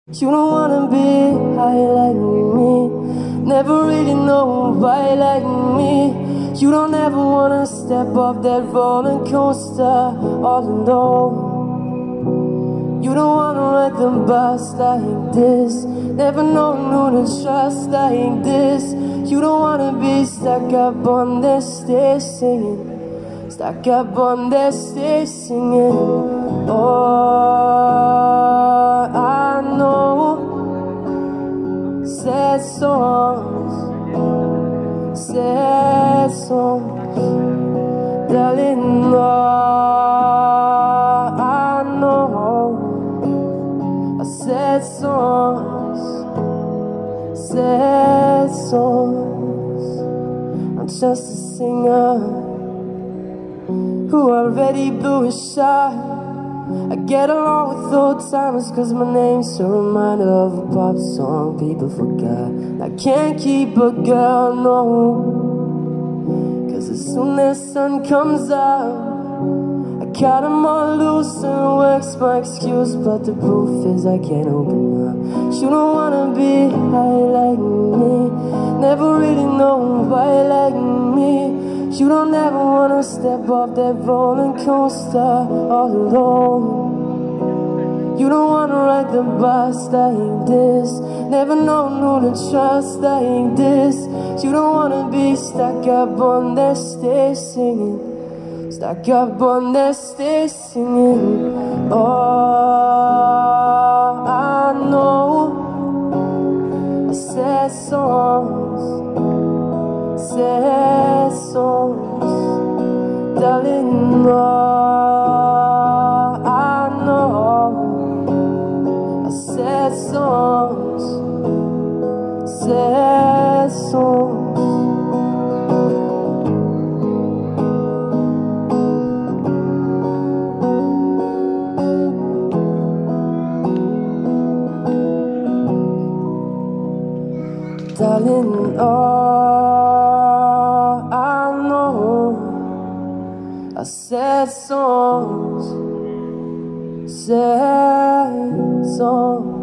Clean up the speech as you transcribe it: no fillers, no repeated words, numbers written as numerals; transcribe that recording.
You don't wanna be high like me, never really know why like me. You don't ever wanna step off that roller coaster all alone. You don't wanna ride the bus like this, never known who to trust like this. You don't wanna be stuck up on the stage singing, stuck up on the stage singing. Oh, I know sad songs, darling. Oh, I know sad songs. I'm just a singer who already blew a shot. I get along with old timers cause my name's a reminder of a pop song people forgot. I can't keep a girl, no, cause as soon as sun comes out I cut them all loose and work's my excuse. But the proof is I can't open up. You don't wanna be high like me, never really know why like me. You don't ever wanna step off that roller coaster all alone. You don't wanna ride the bus like this, never known who to trust like this. You don't wanna be stuck up on that stage singing, stuck up on that stage singing. Oh, I know sad songs, darling. Oh, I know sad songs. Darling, oh, I know sad songs.